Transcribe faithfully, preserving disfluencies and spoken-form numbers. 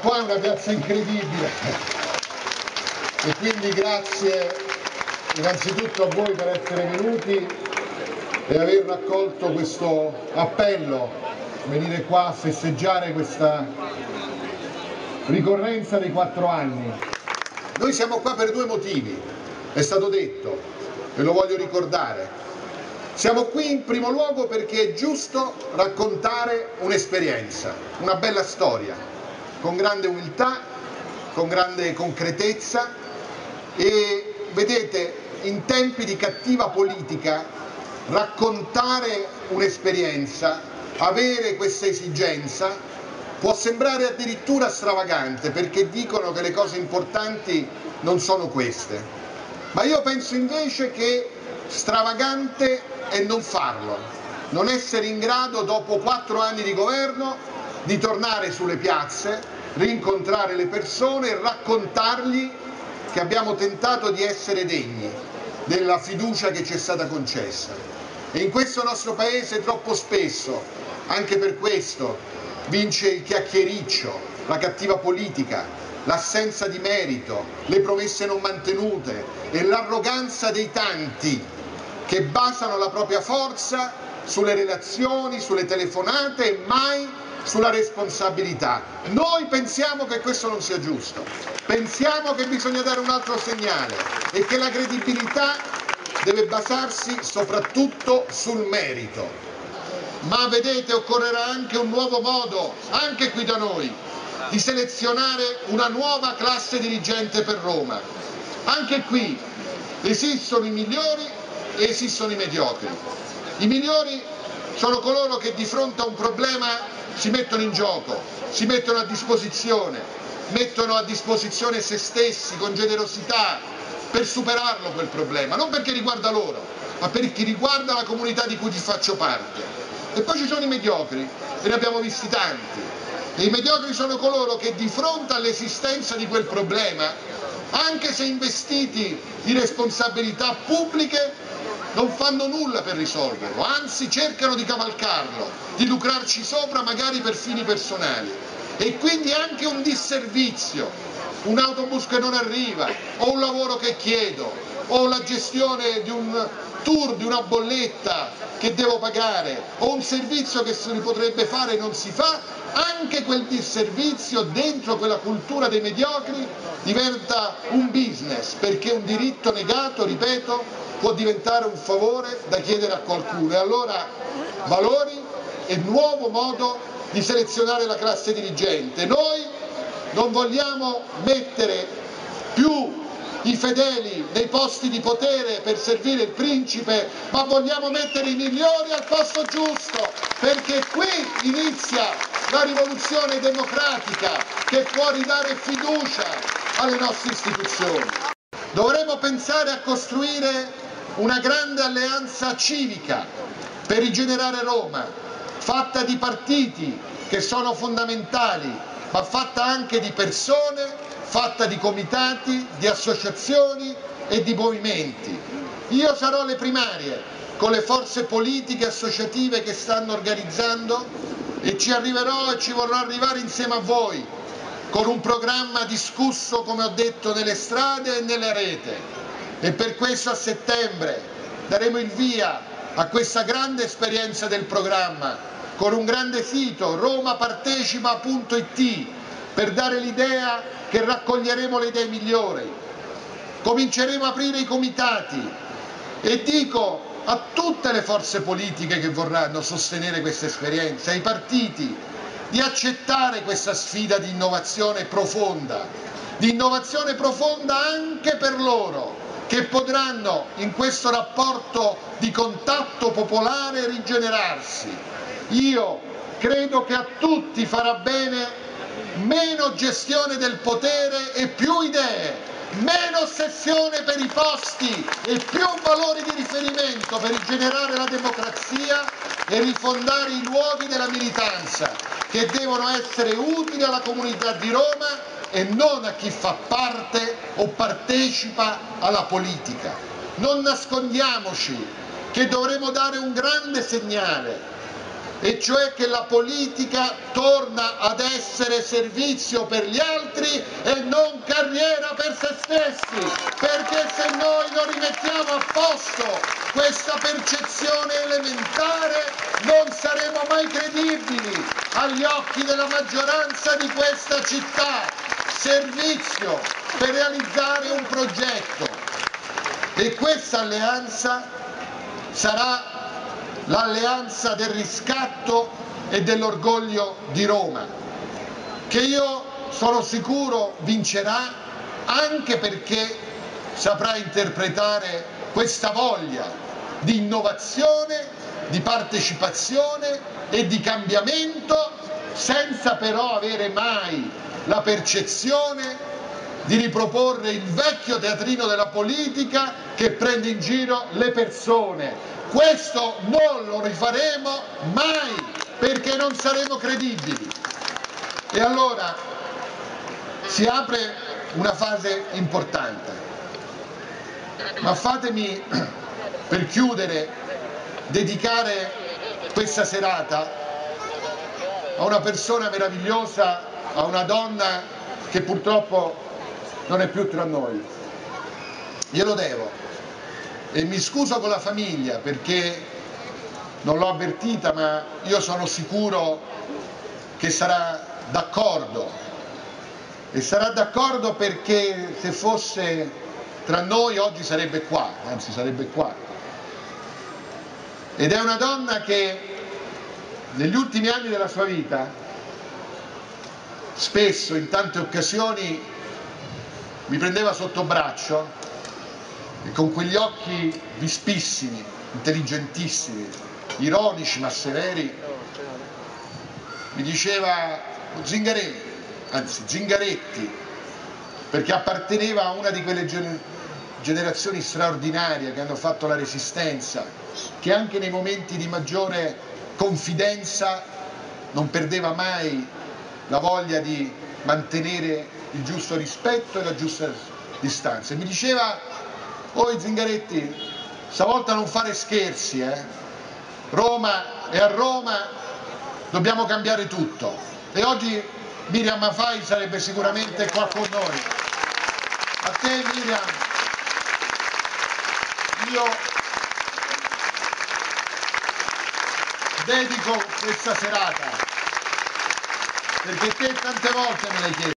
qua è una piazza incredibile e quindi grazie innanzitutto a voi per essere venuti e aver raccolto questo appello, venire qua a festeggiare questa ricorrenza dei quattro anni. Noi siamo qua per due motivi, è stato detto e lo voglio ricordare. Siamo qui in primo luogo perché è giusto raccontare un'esperienza, una bella storia, con grande umiltà, con grande concretezza e vedete, in tempi di cattiva politica, raccontare un'esperienza, avere questa esigenza, può sembrare addirittura stravagante perché dicono che le cose importanti non sono queste. Ma io penso invece che stravagante è non farlo, non essere in grado dopo quattro anni di governo di tornare sulle piazze, rincontrare le persone e raccontargli che abbiamo tentato di essere degni della fiducia che ci è stata concessa. E in questo nostro paese troppo spesso, anche per questo, vince il chiacchiericcio, la cattiva politica, l'assenza di merito, le promesse non mantenute e l'arroganza dei tanti che basano la propria forza sulle relazioni, sulle telefonate e mai sulla responsabilità. Noi pensiamo che questo non sia giusto, pensiamo che bisogna dare un altro segnale e che la credibilità deve basarsi soprattutto sul merito. Ma vedete, occorrerà anche un nuovo modo, anche qui da noi, di selezionare una nuova classe dirigente per Roma. Anche qui esistono i migliori e esistono i mediocri. I migliori sono coloro che di fronte a un problema si mettono in gioco, si mettono a disposizione, mettono a disposizione se stessi con generosità per superarlo quel problema, non perché riguarda loro, ma perché riguarda la comunità di cui ti faccio parte. E poi ci sono i mediocri, e ne abbiamo visti tanti. E i mediocri sono coloro che di fronte all'esistenza di quel problema, anche se investiti di responsabilità pubbliche, non fanno nulla per risolverlo, anzi cercano di cavalcarlo, di lucrarci sopra magari per fini personali. E quindi anche un disservizio, un autobus che non arriva, o un lavoro che chiedo, o la gestione di un tour, di una bolletta che devo pagare, o un servizio che si potrebbe fare e non si fa, anche quel disservizio dentro quella cultura dei mediocri diventa un business, perché un diritto negato, ripeto, può diventare un favore da chiedere a qualcuno. E allora valori e nuovo modo di selezionare la classe dirigente. Noi non vogliamo mettere più i fedeli nei posti di potere per servire il principe, ma vogliamo mettere i migliori al posto giusto, perché qui inizia la rivoluzione democratica che può ridare fiducia alle nostre istituzioni. Dovremo pensare a costruire una grande alleanza civica per rigenerare Roma, fatta di partiti che sono fondamentali, ma fatta anche di persone, fatta di comitati, di associazioni e di movimenti. Io sarò alle primarie con le forze politiche associative che stanno organizzando e ci arriverò e ci vorrò arrivare insieme a voi con un programma discusso, come ho detto, nelle strade e nella rete. E per questo a settembre daremo il via a questa grande esperienza del programma con un grande sito, romapartecipa punto it, per dare l'idea che raccoglieremo le idee migliori. Cominceremo a aprire i comitati e dico a tutte le forze politiche che vorranno sostenere questa esperienza, ai partiti, di accettare questa sfida di innovazione profonda, di innovazione profonda anche per loro, che potranno in questo rapporto di contatto popolare rigenerarsi. Io credo che a tutti farà bene meno gestione del potere e più idee, meno ossessione per i posti e più valori di riferimento per rigenerare la democrazia e rifondare i luoghi della militanza che devono essere utili alla comunità di Roma e non a chi fa parte o partecipa alla politica. Non nascondiamoci che dovremo dare un grande segnale e cioè che la politica torna ad essere servizio per gli altri e non carriera per se stessi, perché se noi non rimettiamo a posto questa percezione elementare non saremo mai credibili agli occhi della maggioranza di questa città. Servizio per realizzare un progetto, e questa alleanza sarà l'alleanza del riscatto e dell'orgoglio di Roma, che io sono sicuro vincerà, anche perché saprà interpretare questa voglia di innovazione, di partecipazione e di cambiamento, senza però avere mai la percezione di riproporre il vecchio teatrino della politica che prende in giro le persone. Questo non lo rifaremo mai, perché non saremo credibili. E allora si apre una fase importante, ma fatemi, per chiudere, dedicare questa serata a una persona meravigliosa, a una donna che purtroppo non è più tra noi. Glielo devo. E mi scuso con la famiglia perché non l'ho avvertita, ma io sono sicuro che sarà d'accordo, e sarà d'accordo perché se fosse tra noi oggi sarebbe qua, anzi sarebbe qua. Ed è una donna che negli ultimi anni della sua vita, spesso, in tante occasioni, mi prendeva sotto braccio e con quegli occhi vispissimi, intelligentissimi, ironici ma severi, mi diceva Zingaretti, anzi Zingaretti, perché apparteneva a una di quelle gener generazioni straordinarie che hanno fatto la Resistenza, che anche nei momenti di maggiore confidenza non perdeva mai la voglia di mantenere il giusto rispetto e la giusta distanza. E mi diceva: "Oi Zingaretti, stavolta non fare scherzi, eh? Roma è a Roma, dobbiamo cambiare tutto". E oggi Miriam Mafai sarebbe sicuramente qua con noi. A te Miriam, io dedico questa serata, perché te tante volte me l'hai chiesto.